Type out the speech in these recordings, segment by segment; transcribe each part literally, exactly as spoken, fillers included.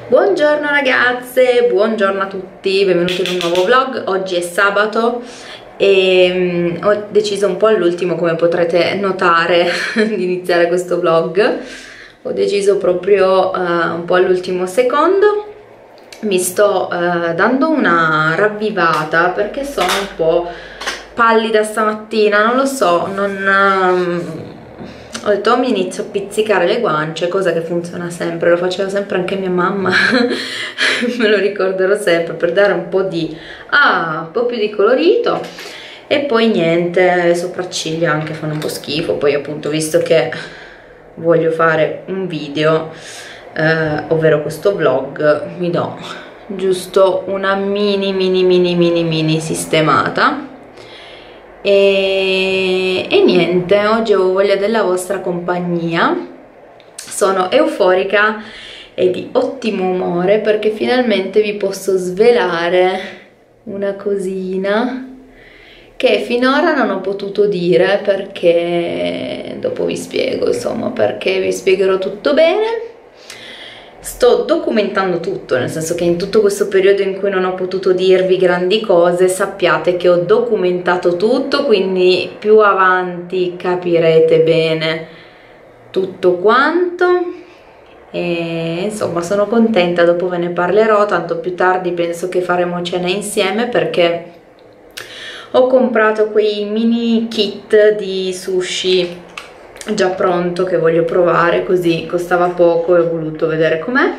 Buongiorno ragazze, buongiorno a tutti, benvenuti in un nuovo vlog. Oggi è sabato e um, ho deciso un po' all'ultimo, come potrete notare, di iniziare questo vlog. Ho deciso proprio uh, un po' all'ultimo secondo. Mi sto uh, dando una ravvivata perché sono un po' pallida stamattina, non lo so, non... Um, ho detto mi inizio a pizzicare le guance, cosa che funziona sempre, lo faceva sempre anche mia mamma, me lo ricorderò sempre, per dare un po' di ah, un po' più di colorito. E poi niente, le sopracciglia anche fanno un po' schifo. Poi appunto, visto che voglio fare un video, eh, ovvero questo vlog, mi do giusto una mini mini mini mini mini sistemata. E, e niente, oggi ho voglia della vostra compagnia, sono euforica e di ottimo umore perché finalmente vi posso svelare una cosina che finora non ho potuto dire, perché dopo vi spiego, insomma, perché vi spiegherò tutto bene. Sto documentando tutto, nel senso che in tutto questo periodo in cui non ho potuto dirvi grandi cose, sappiate che ho documentato tutto, quindi più avanti capirete bene tutto quanto. E insomma sono contenta, dopo ve ne parlerò, tanto più tardi penso che faremo cena insieme, perché ho comprato quei mini kit di sushi già pronto che voglio provare, così costava poco e ho voluto vedere com'è,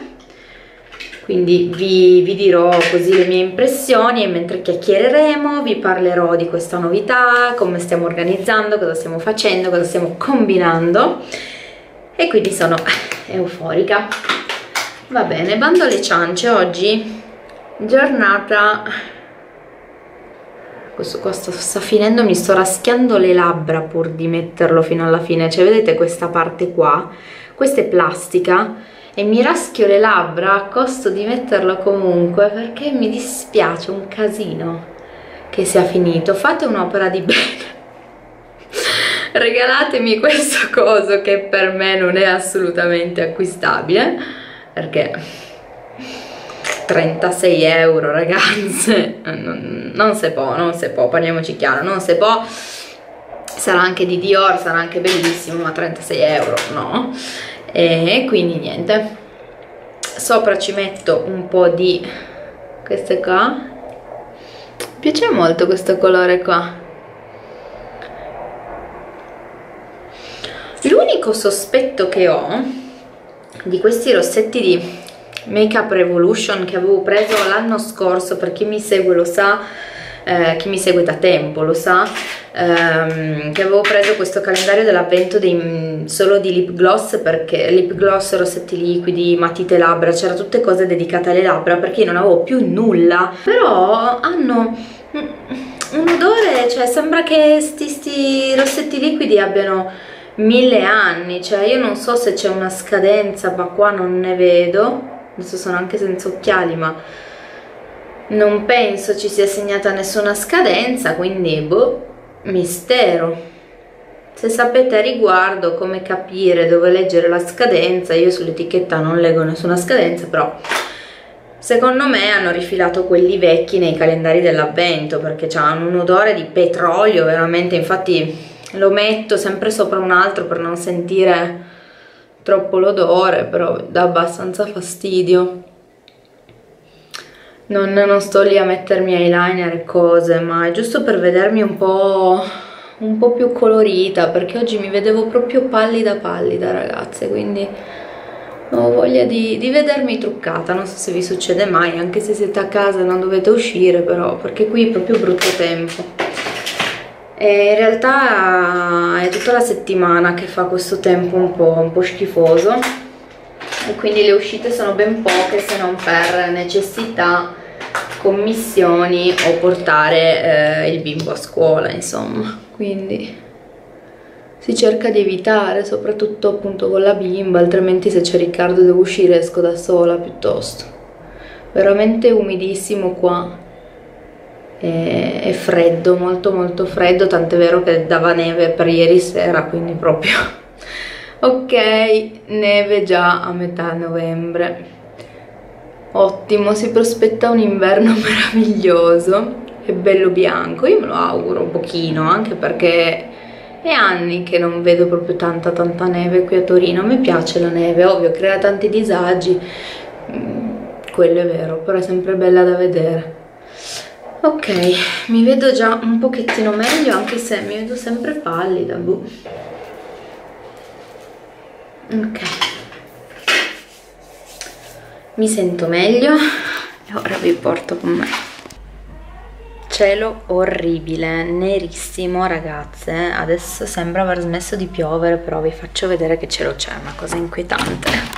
quindi vi, vi dirò così le mie impressioni, e mentre chiacchiereremo vi parlerò di questa novità, come stiamo organizzando, cosa stiamo facendo, cosa stiamo combinando, e quindi sono euforica. Va bene, bando alle ciance, oggi giornata... Questo qua sta, sta finendo, mi sto raschiando le labbra pur di metterlo fino alla fine. Cioè, vedete questa parte qua? Questa è plastica e mi raschio le labbra a costo di metterlo comunque, perché mi dispiace un casino che sia finito. Fate un'opera di bene, regalatemi questo coso che per me non è assolutamente acquistabile, perché trentasei euro, ragazze, non, non si può, non si può, parliamoci chiaro, non si può. Sarà anche di Dior, sarà anche bellissimo, ma trentasei euro no. E quindi niente, sopra ci metto un po' di queste qua. Mi piace molto questo colore qua. L'unico sospetto che ho di questi rossetti di Make Up Revolution che avevo preso l'anno scorso, per chi mi segue lo sa, eh, chi mi segue da tempo lo sa, ehm, che avevo preso questo calendario dell'avvento solo di lip gloss, perché lip gloss, rossetti liquidi, matite labbra, c'era tutte cose dedicate alle labbra, perché io non avevo più nulla, però hanno un odore, cioè sembra che sti, sti rossetti liquidi abbiano mille anni, cioè io non so se c'è una scadenza, ma qua non ne vedo. Adesso sono anche senza occhiali, ma non penso ci sia segnata nessuna scadenza, quindi boh, mistero. Se sapete a riguardo come capire dove leggere la scadenza, io sull'etichetta non leggo nessuna scadenza, però secondo me hanno rifilato quelli vecchi nei calendari dell'avvento, perché hanno un odore di petrolio veramente. Infatti lo metto sempre sopra un altro per non sentire troppo l'odore, però dà abbastanza fastidio. Non, non sto lì a mettermi eyeliner e cose, ma è giusto per vedermi un po', un po' più colorita, perché oggi mi vedevo proprio pallida pallida, ragazze, quindi ho voglia di, di vedermi truccata. Non so se vi succede mai, anche se siete a casa e non dovete uscire, però, perché qui è proprio brutto tempo. E in realtà è tutta la settimana che fa questo tempo un po', un po' schifoso, e quindi le uscite sono ben poche, se non per necessità, commissioni o portare eh, il bimbo a scuola, insomma. Quindi si cerca di evitare, soprattutto appunto con la bimba, altrimenti se c'è Riccardo devo uscire, esco da sola piuttosto. Veramente umidissimo qua. È freddo, molto molto freddo, tant'è vero che dava neve per ieri sera, quindi proprio ok, neve già a metà novembre. Ottimo, si prospetta un inverno meraviglioso e bello bianco. Io me lo auguro un pochino, anche perché è anni che non vedo proprio tanta tanta neve qui a Torino. A me piace la neve, ovvio, crea tanti disagi, quello è vero, però è sempre bella da vedere. Ok, mi vedo già un pochettino meglio, anche se mi vedo sempre pallida, boh. Ok, mi sento meglio e ora vi porto con me. Cielo orribile, nerissimo ragazze, adesso sembra aver smesso di piovere, però vi faccio vedere che cielo c'è, una cosa inquietante.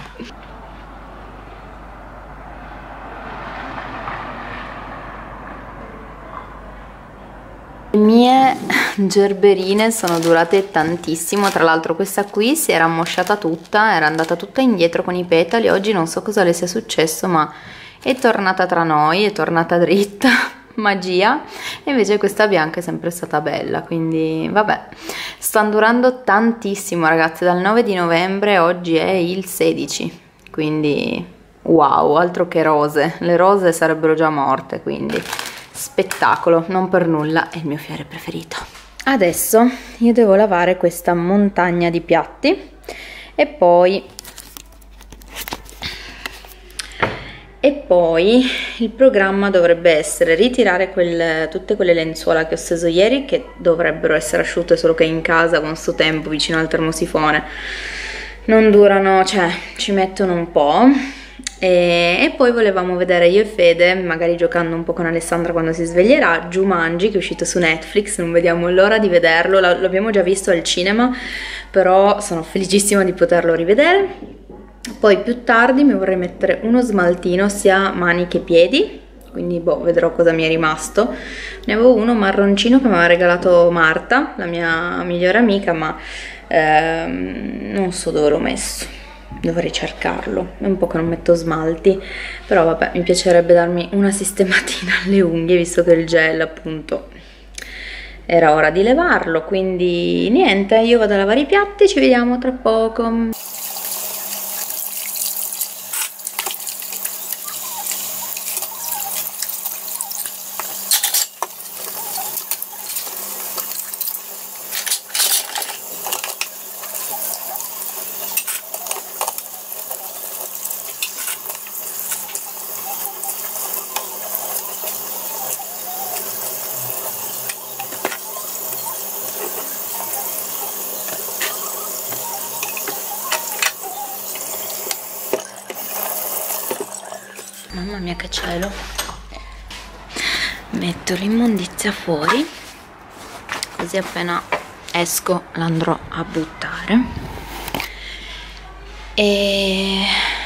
Le mie gerberine sono durate tantissimo, tra l'altro questa qui si era ammosciata tutta, era andata tutta indietro con i petali, oggi non so cosa le sia successo ma è tornata tra noi, è tornata dritta, magia, e invece questa bianca è sempre stata bella, quindi vabbè, stanno durando tantissimo ragazzi, dal nove di novembre, oggi è il sedici, quindi wow, altro che rose, le rose sarebbero già morte, quindi spettacolo, non per nulla è il mio fiore preferito. Adesso io devo lavare questa montagna di piatti e poi e poi il programma dovrebbe essere ritirare quel, tutte quelle lenzuola che ho steso ieri, che dovrebbero essere asciutte, solo che in casa con sto tempo vicino al termosifone non durano, cioè ci mettono un po'. E, e poi volevamo vedere io e Fede, magari giocando un po' con Alessandra quando si sveglierà, Jumanji, che è uscito su Netflix, non vediamo l'ora di vederlo, l'abbiamo già visto al cinema, però sono felicissima di poterlo rivedere. Poi più tardi mi vorrei mettere uno smaltino sia mani che piedi, quindi boh, vedrò cosa mi è rimasto. Ne avevo uno marroncino che mi aveva regalato Marta, la mia migliore amica, ma ehm, non so dove l'ho messo. Dovrei cercarlo, è un po' che non metto smalti, però vabbè, mi piacerebbe darmi una sistematina alle unghie, visto che il gel appunto era ora di levarlo, quindi niente, io vado a lavare i piatti, ci vediamo tra poco. Mamma mia che cielo. Metto l'immondizia fuori, così appena esco l'andrò a buttare. E...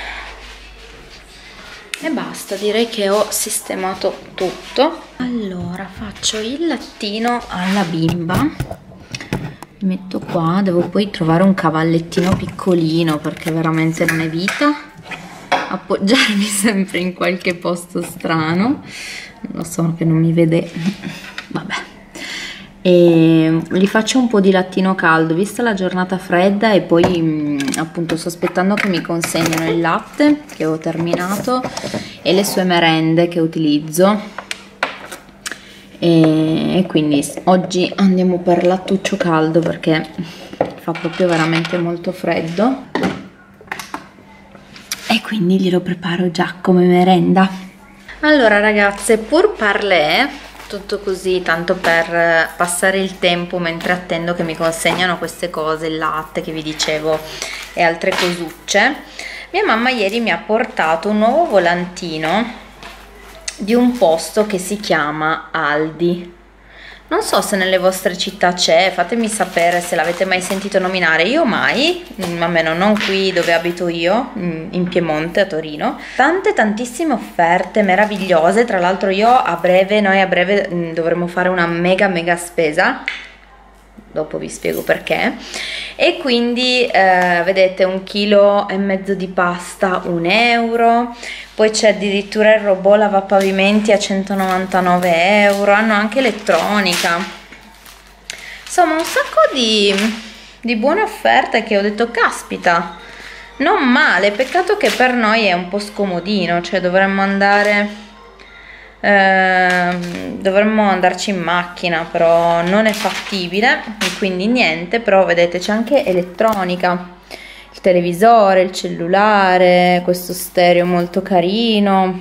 e basta, direi che ho sistemato tutto. Allora faccio il lattino alla bimba, li metto qua, devo poi trovare un cavallettino piccolino perché veramente non è vita appoggiarmi sempre in qualche posto strano, lo so che non mi vede, vabbè. E gli faccio un po' di lattino caldo vista la giornata fredda, e poi appunto sto aspettando che mi consegnino il latte che ho terminato e le sue merende che utilizzo, e, e quindi oggi andiamo per lattuccio caldo perché fa proprio veramente molto freddo, e quindi glielo preparo già come merenda. Allora ragazze, pour parler, tutto così tanto per passare il tempo mentre attendo che mi consegnano queste cose, il latte che vi dicevo e altre cosucce. Mia mamma ieri mi ha portato un nuovo volantino di un posto che si chiama Aldi. Non so se nelle vostre città c'è, fatemi sapere se l'avete mai sentito nominare. Io mai, almeno non qui dove abito io, in Piemonte, a Torino. Tante tantissime offerte meravigliose, tra l'altro io a breve, noi a breve dovremo fare una mega mega spesa, dopo vi spiego perché. E quindi eh, vedete, un chilo e mezzo di pasta un euro, poi c'è addirittura il robot lavapavimenti a centonovantanove euro, hanno anche elettronica, insomma un sacco di, di buone offerte che ho detto caspita, non male, peccato che per noi è un po' scomodino, cioè dovremmo andare ehm, dovremmo andarci in macchina, però non è fattibile e quindi niente. Però vedete c'è anche elettronica, il televisore, il cellulare, questo stereo molto carino,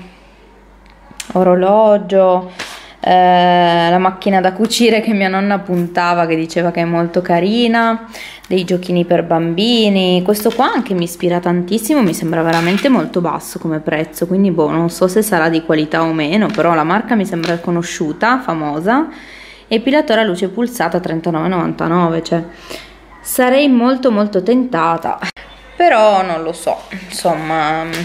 orologio, eh, la macchina da cucire che mia nonna puntava, che diceva che è molto carina, dei giochini per bambini. Questo qua anche mi ispira tantissimo, mi sembra veramente molto basso come prezzo, quindi boh, non so se sarà di qualità o meno, però la marca mi sembra conosciuta, famosa. Epilatore a luce pulsata trentanove e novantanove, cioè sarei molto molto tentata, però non lo so, insomma non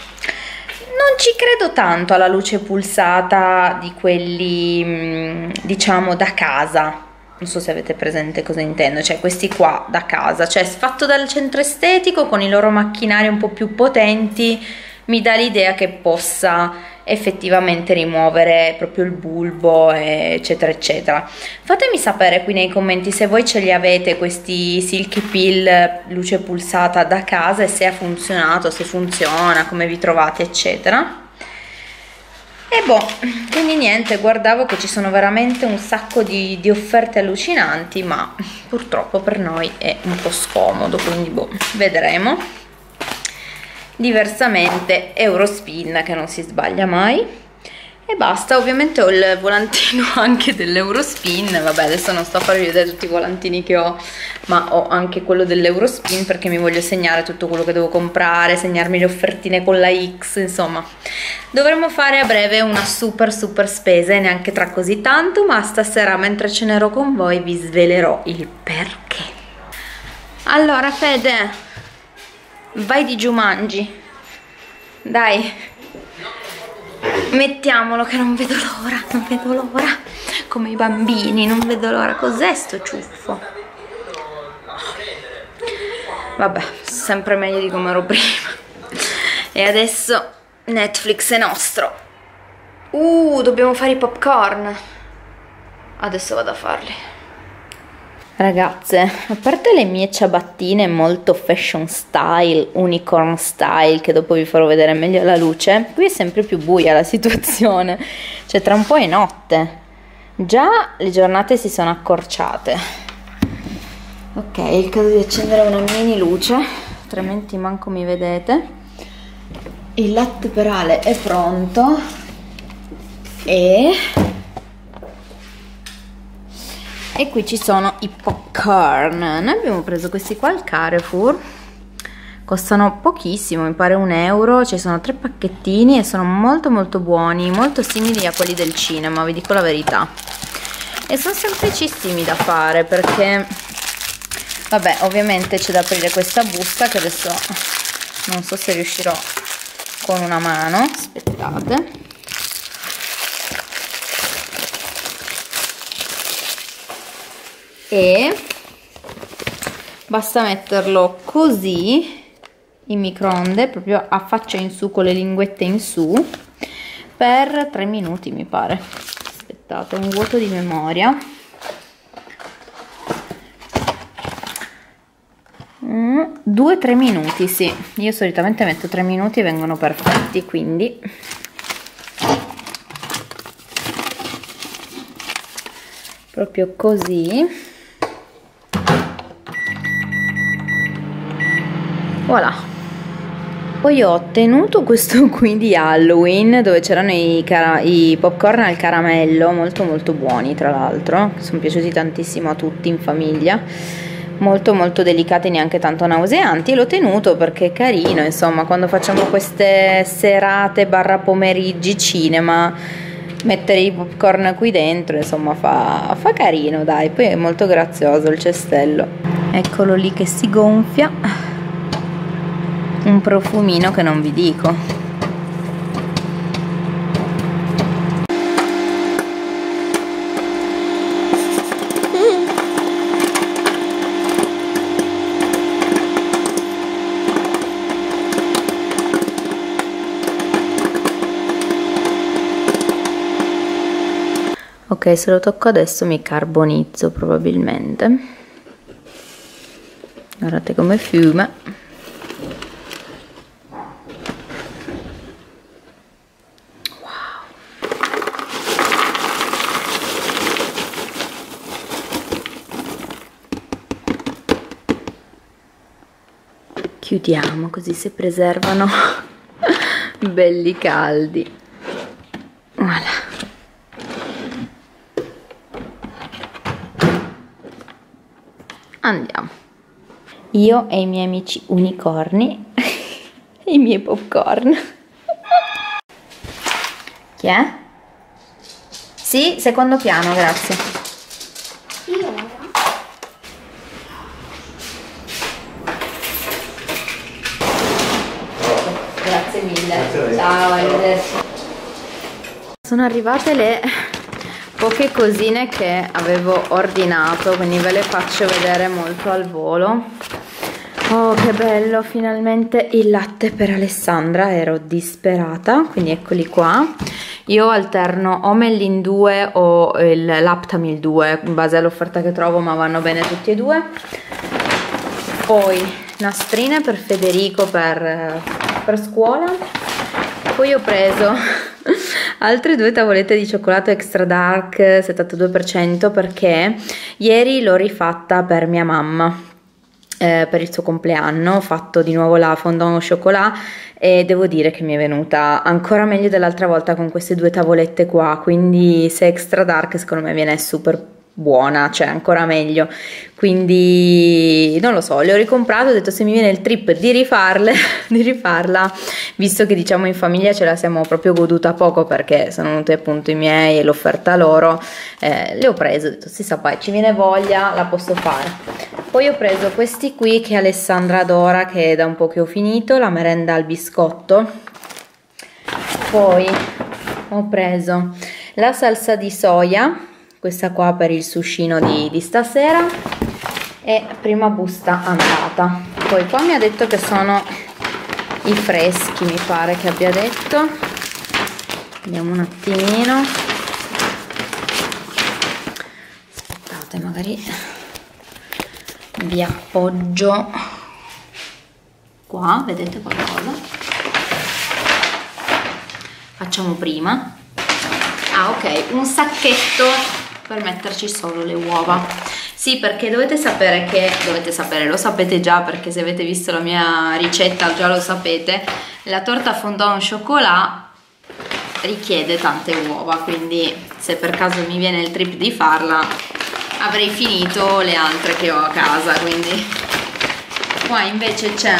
ci credo tanto alla luce pulsata di quelli diciamo da casa. Non so se avete presente cosa intendo, cioè questi qua da casa, cioè fatto dal centro estetico con i loro macchinari un po' più potenti, mi dà l'idea che possa effettivamente rimuovere proprio il bulbo eccetera eccetera. Fatemi sapere qui nei commenti se voi ce li avete questi Silky Peel luce pulsata da casa e se ha funzionato, se funziona, come vi trovate eccetera. E boh, quindi niente, guardavo che ci sono veramente un sacco di, di offerte allucinanti, ma purtroppo per noi è un po' scomodo, quindi boh, vedremo. Diversamente Eurospin, che non si sbaglia mai. E basta, ovviamente ho il volantino anche dell'Eurospin. Vabbè, adesso non sto a farvi vedere tutti i volantini che ho, ma ho anche quello dell'Eurospin perché mi voglio segnare tutto quello che devo comprare, segnarmi le offertine con la X, insomma dovremmo fare a breve una super super spesa e neanche tra così tanto, ma stasera mentre cenerò con voi vi svelerò il perché. Allora Fede, vai di Jumanji, dai, mettiamolo che non vedo l'ora, non vedo l'ora, come i bambini, non vedo l'ora. Cos'è sto ciuffo? Vabbè, sempre meglio di come ero prima. E adesso Netflix è nostro. Uh, dobbiamo fare i popcorn. Adesso vado a farli. Ragazze, a parte le mie ciabattine molto fashion style, unicorn style, che dopo vi farò vedere meglio alla luce, qui è sempre più buia la situazione, cioè tra un po' è notte, già le giornate si sono accorciate. Ok, è il caso di accendere una mini luce, altrimenti manco mi vedete. Il latte per Ale è pronto e... E qui ci sono i popcorn. Noi abbiamo preso questi qua al Carrefour, costano pochissimo, mi pare un euro, ci sono tre pacchettini e sono molto molto buoni, molto simili a quelli del cinema, vi dico la verità. E sono semplicissimi da fare perché, vabbè, ovviamente c'è da aprire questa busta che adesso non so se riuscirò con una mano, aspettate. E basta metterlo così in microonde, proprio a faccia in su, con le linguette in su, per tre minuti mi pare. Aspettate, un vuoto di memoria. due tre minuti, sì, io solitamente metto tre minuti e vengono perfetti, quindi proprio così. Voilà. Poi ho ottenuto questo qui di Halloween, dove c'erano i, i popcorn al caramello, molto molto buoni tra l'altro, sono piaciuti tantissimo a tutti in famiglia, molto molto delicati, neanche tanto nauseanti, e l'ho tenuto perché è carino, insomma, quando facciamo queste serate barra pomeriggi cinema, mettere i popcorn qui dentro, insomma, fa, fa carino, dai, poi è molto grazioso il cestello. Eccolo lì che si gonfia. Un profumino che non vi dico. Ok, se lo tocco adesso mi carbonizzo probabilmente. Guardate come fuma. chiudiamo così si preservano belli caldi. Voilà. Andiamo. Io e i miei amici unicorni e i miei popcorn. Chi è? Sì, secondo piano, grazie. Grazie mille. Ciao, arrivederci. Sono arrivate le poche cosine che avevo ordinato, quindi ve le faccio vedere molto al volo. Oh, che bello, finalmente il latte per Alessandra, ero disperata, quindi eccoli qua. Io alterno o Mellin due o il Laptamil due in base all'offerta che trovo, ma vanno bene tutti e due. Poi nastrine per Federico per, per scuola. Poi ho preso altre due tavolette di cioccolato extra dark settantadue per cento perché ieri l'ho rifatta per mia mamma. Eh, per il suo compleanno ho fatto di nuovo la fondant au chocolat e devo dire che mi è venuta ancora meglio dell'altra volta con queste due tavolette qua, quindi se extra dark secondo me viene super buona, cioè ancora meglio, quindi non lo so, le ho ricomprate, ho detto se mi viene il trip di rifarle di rifarla, visto che diciamo in famiglia ce la siamo proprio goduta poco perché sono venuti appunto i miei e l'offerta loro, eh, le ho prese, ho detto si sa poi ci viene voglia, la posso fare. Poi ho preso questi qui che Alessandra adora, che è da un po' che ho finito, la merenda al biscotto. Poi ho preso la salsa di soia, questa qua per il sushino di, di stasera, e prima busta andata. Poi qua mi ha detto che sono i freschi, mi pare che abbia detto. Vediamo un attimino. Aspettate, magari vi appoggio qua, vedete qualcosa? Facciamo prima. Ah, ok, un sacchetto per metterci solo le uova. Sì, perché dovete sapere che, dovete sapere, lo sapete già perché se avete visto la mia ricetta già lo sapete, la torta fondant au chocolat richiede tante uova, quindi se per caso mi viene il trip di farla avrei finito le altre che ho a casa, quindi qua invece c'è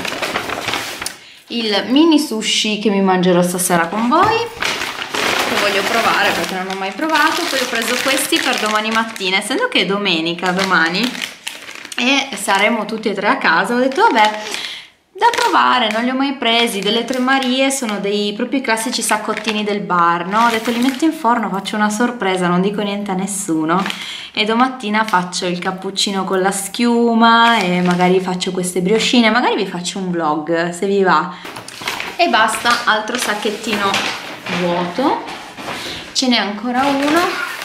il mini sushi che mi mangerò stasera con voi, che voglio provare perché non ho mai provato. Poi ho preso questi per domani mattina, essendo che è domenica domani e saremo tutti e tre a casa, ho detto vabbè, da provare, non li ho mai presi, delle Tre Marie, sono dei proprio classici saccottini del bar, no? Ho detto li metto in forno, faccio una sorpresa, non dico niente a nessuno e domattina faccio il cappuccino con la schiuma e magari faccio queste briochine, magari vi faccio un vlog se vi va. E basta, altro sacchettino vuoto, ce n'è ancora uno,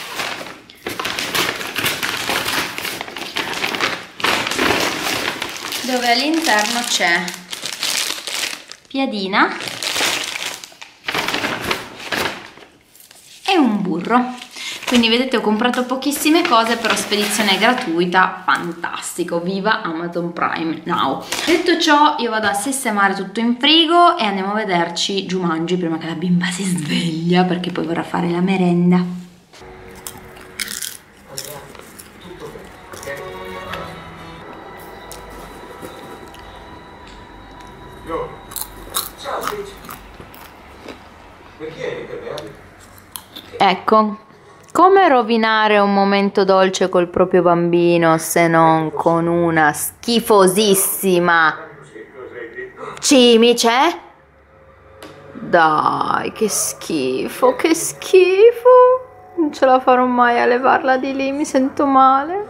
dove all'interno c'è piadina e un burro. Quindi vedete, ho comprato pochissime cose, però spedizione gratuita, fantastico, viva Amazon Prime Now. Detto ciò, io vado a sistemare tutto in frigo e andiamo a vederci Jumanji prima che la bimba si sveglia, perché poi vorrà fare la merenda. Ecco, come rovinare un momento dolce col proprio bambino se non con una schifosissima cimice? Dai, che schifo, che schifo. Non ce la farò mai a levarla di lì, mi sento male.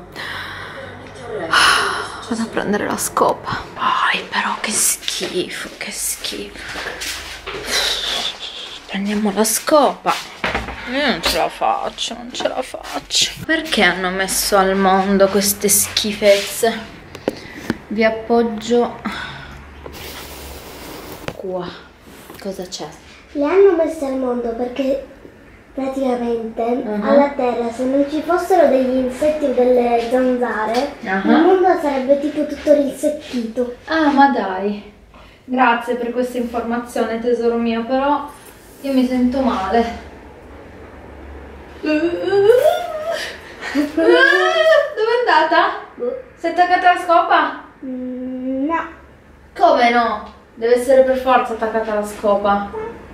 Vado a prendere la scopa. Dai, però che schifo, che schifo. Prendiamo la scopa. Io non ce la faccio, non ce la faccio. Perché hanno messo al mondo queste schifezze? Vi appoggio qua. Cosa c'è? Le hanno messe al mondo perché praticamente uh-huh. alla Terra, se non ci fossero degli insetti o delle zanzare, uh-huh. il mondo sarebbe tipo tutto rinsecchito. Ah, ma dai, grazie per questa informazione, tesoro mio, però io mi sento male. Dove è andata? Sei attaccata alla scopa? Mm, no. Come no? Deve essere per forza attaccata alla scopa.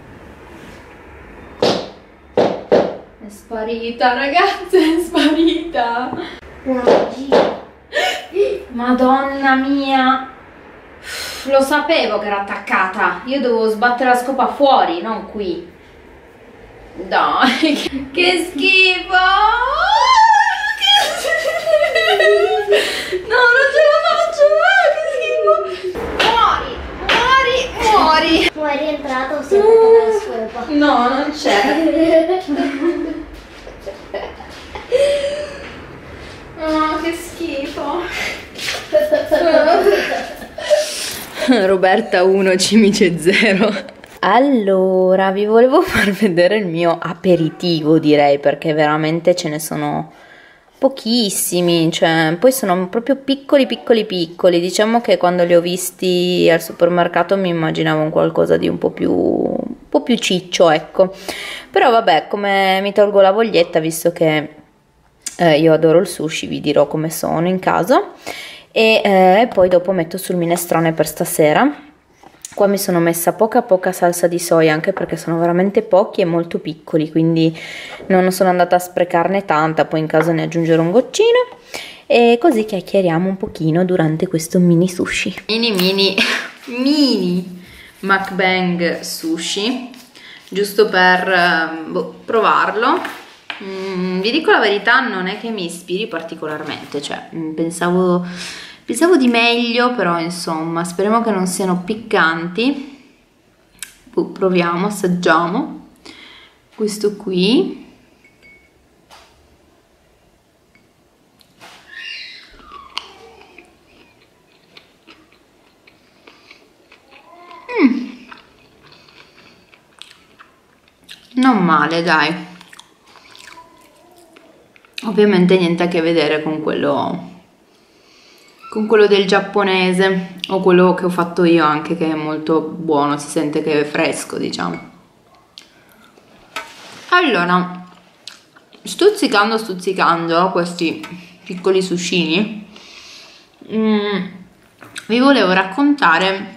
È sparita, ragazze, è sparita. No, gira. Madonna mia. Lo sapevo che era attaccata. Io dovevo sbattere la scopa fuori, non qui. Dai, che schifo. No, non ce la faccio, ah, che schifo. Muori, muori, muori. Poi è rientrato o si è attaccata alla scopa? No, non c'è. Oh, che schifo. Roberta uno, Cimice zero. Allora, vi volevo far vedere il mio aperitivo, direi, perché veramente ce ne sono pochissimi, cioè poi sono proprio piccoli piccoli piccoli. Diciamo che quando li ho visti al supermercato mi immaginavo un qualcosa di un po' più un po' più ciccio, ecco. Però vabbè, come mi tolgo la voglietta, visto che eh, io adoro il sushi, vi dirò come sono in caso. E eh, poi dopo metto sul minestrone per stasera. Qua mi sono messa poca poca salsa di soia, anche perché sono veramente pochi e molto piccoli, quindi non sono andata a sprecarne tanta, poi in caso ne aggiungerò un goccino. E così chiacchieriamo un pochino durante questo mini sushi. Mini mini mini mukbang sushi, giusto per boh, provarlo. Mm, vi dico la verità, non è che mi ispiri particolarmente, cioè mm, pensavo... Pensavo di meglio, però insomma, speriamo che non siano piccanti. Proviamo, assaggiamo. Questo qui. Mm. Non male, dai. Ovviamente niente a che vedere con quello... con quello del giapponese o quello che ho fatto io, anche, che è molto buono, si sente che è fresco, diciamo. Allora, stuzzicando stuzzicando questi piccoli sushini, mm, vi volevo raccontare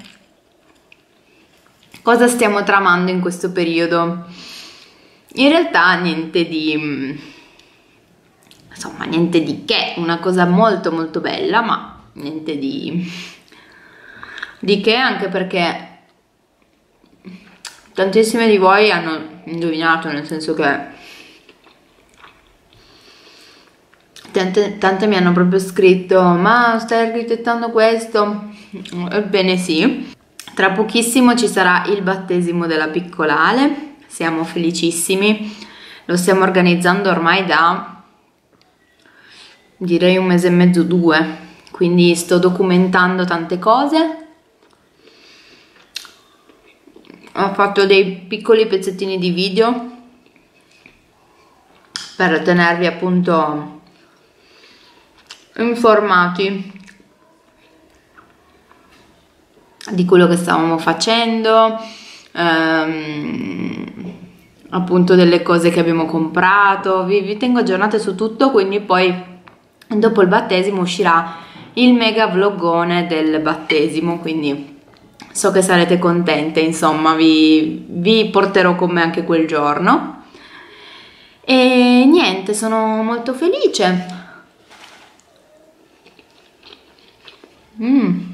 cosa stiamo tramando in questo periodo. In realtà niente di insomma niente di che, una cosa molto molto bella, ma niente di, di che, anche perché tantissime di voi hanno indovinato, nel senso che tante, tante mi hanno proprio scritto: ma stai architettando questo? Ebbene sì, tra pochissimo ci sarà il battesimo della piccola Ale, siamo felicissimi, lo stiamo organizzando ormai da direi un mese e mezzo, due, quindi sto documentando tante cose. Ho fatto dei piccoli pezzettini di video per tenervi appunto informati di quello che stavamo facendo, ehm, appunto delle cose che abbiamo comprato. Vi, vi tengo aggiornate su tutto, quindi poi dopo il battesimo uscirà il mega vlogone del battesimo, quindi so che sarete contente, insomma vi, vi porterò con me anche quel giorno. E niente, sono molto felice. Mm.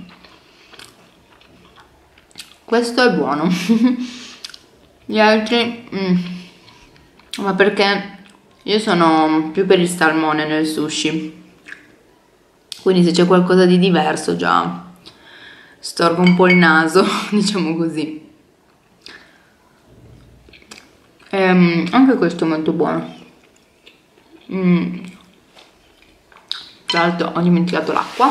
Questo è buono. Gli altri mm. ma perché io sono più per il salmone nel sushi, quindi se c'è qualcosa di diverso già storgo un po' il naso, diciamo così. Ehm, anche questo è molto buono. Mm. Tra l'altro ho dimenticato l'acqua.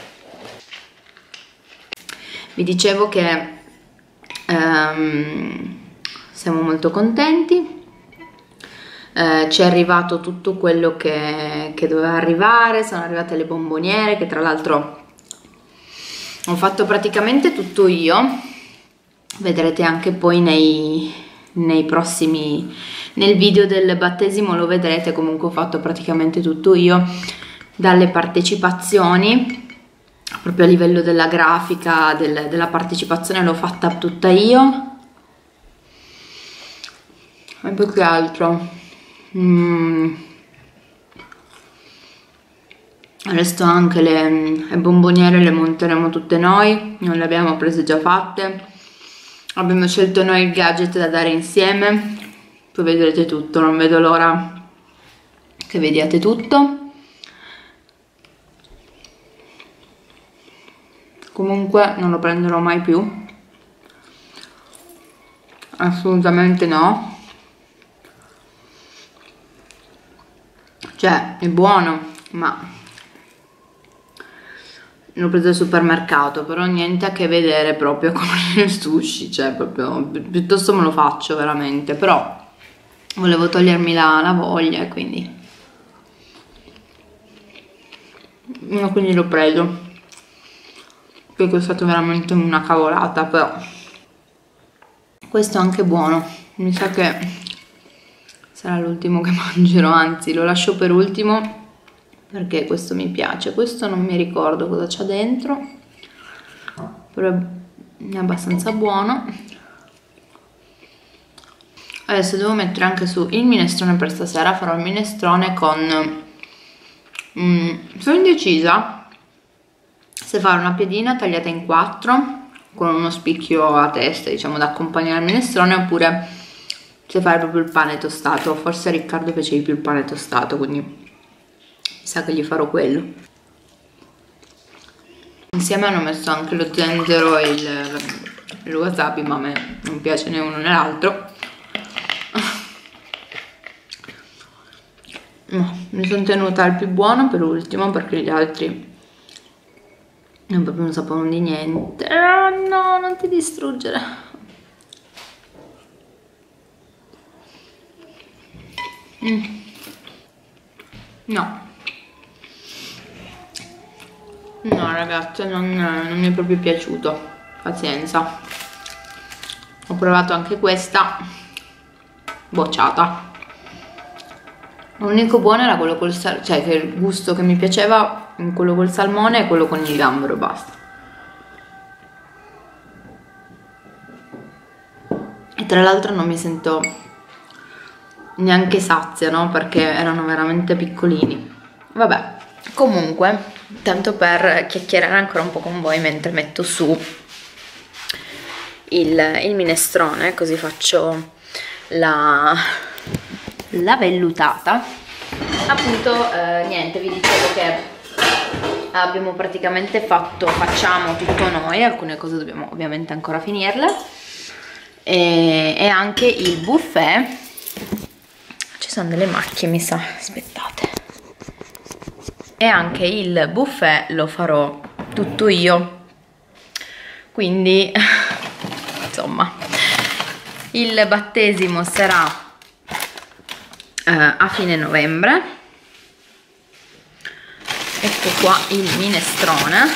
Vi dicevo che ehm, siamo molto contenti. eh, ci è arrivato tutto quello che, che doveva arrivare, sono arrivate le bomboniere che tra l'altro ho fatto praticamente tutto io, vedrete anche poi nei, nei prossimi, nel video del battesimo lo vedrete, comunque ho fatto praticamente tutto io, dalle partecipazioni, proprio a livello della grafica, del, della partecipazione l'ho fatta tutta io, e poi che altro? Mm. Adesso anche le, le bomboniere le monteremo tutte noi, non le abbiamo prese già fatte, abbiamo scelto noi il gadget da dare insieme, poi vedrete tutto, non vedo l'ora che vediate tutto. Comunque non lo prenderò mai più, assolutamente no, cioè è buono ma l'ho preso al supermercato, però niente a che vedere proprio con il sushi, cioè proprio piuttosto me lo faccio veramente, però volevo togliermi la, la voglia e quindi quindi l'ho preso, perché è stato veramente una cavolata, però questo è anche buono, mi sa che sarà l'ultimo che mangerò, anzi lo lascio per ultimo perché questo mi piace. Questo non mi ricordo cosa c'ha dentro, però è abbastanza buono. Adesso devo mettere anche su il minestrone per stasera, farò il minestrone con mm, sono indecisa se fare una piadina tagliata in quattro con uno spicchio a testa, diciamo, da accompagnare al minestrone, oppure se fare proprio il pane tostato. Forse a Riccardo piace di più il pane tostato, quindi mi sa che gli farò quello. Insieme hanno messo anche lo zenzero e il, il wasabi, ma a me non piace né uno né l'altro. No, mi sono tenuta al più buono per ultimo perché gli altri non proprio non sapevano di niente. Oh, no, non ti distruggere. Mm. No. No ragazze, non, non mi è proprio piaciuto, pazienza. Ho provato anche questa, bocciata. L'unico buono era quello col salmone, cioè che il gusto che mi piaceva, quello col salmone e quello con il gambero, basta. E tra l'altro non mi sento neanche sazia, no? Perché erano veramente piccolini. Vabbè, comunque, tanto per chiacchierare ancora un po' con voi mentre metto su il, il minestrone, così faccio la, la vellutata. Appunto, eh, niente, vi dicevo che abbiamo praticamente fatto, facciamo tutto noi, alcune cose dobbiamo ovviamente ancora finirle, e, e anche il buffet. Ci sono delle macchie, mi sa, aspettate. E anche il buffet lo farò tutto io, quindi insomma il battesimo sarà eh, a fine novembre. Ecco qua il minestrone.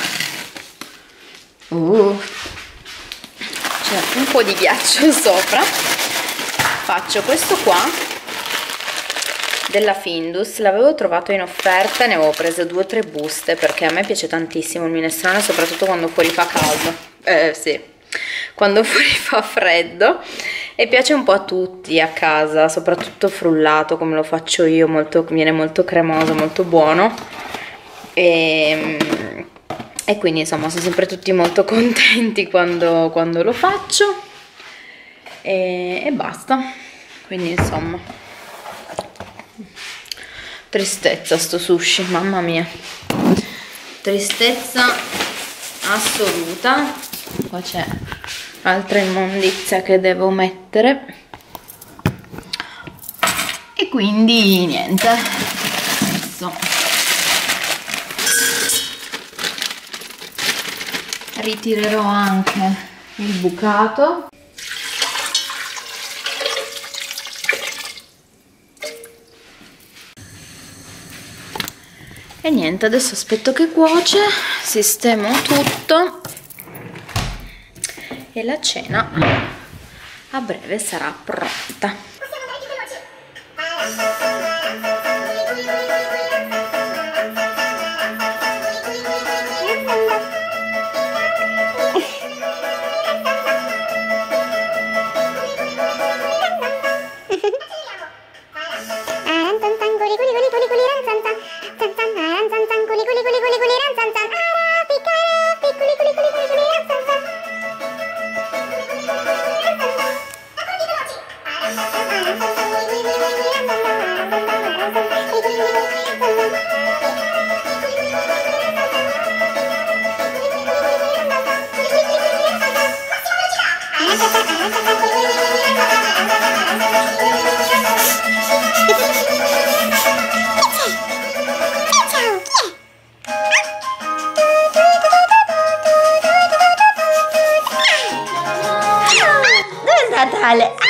uh, c'è un po' di ghiaccio sopra. Faccio questo qua della Findus, l'avevo trovato in offerta e ne avevo prese due o tre buste perché a me piace tantissimo il minestrone, soprattutto quando fuori fa caldo, eh sì, quando fuori fa freddo, e piace un po' a tutti a casa, soprattutto frullato come lo faccio io, molto, viene molto cremoso, molto buono, e, e quindi insomma sono sempre tutti molto contenti quando, quando lo faccio, e, e basta, quindi insomma tristezza sto sushi, mamma mia, tristezza assoluta. Qua c'è altra immondizia che devo mettere e quindi niente, adesso ritirerò anche il bucato E niente, adesso aspetto che cuoce, sistemo tutto e la cena a breve sarà pronta. Natale!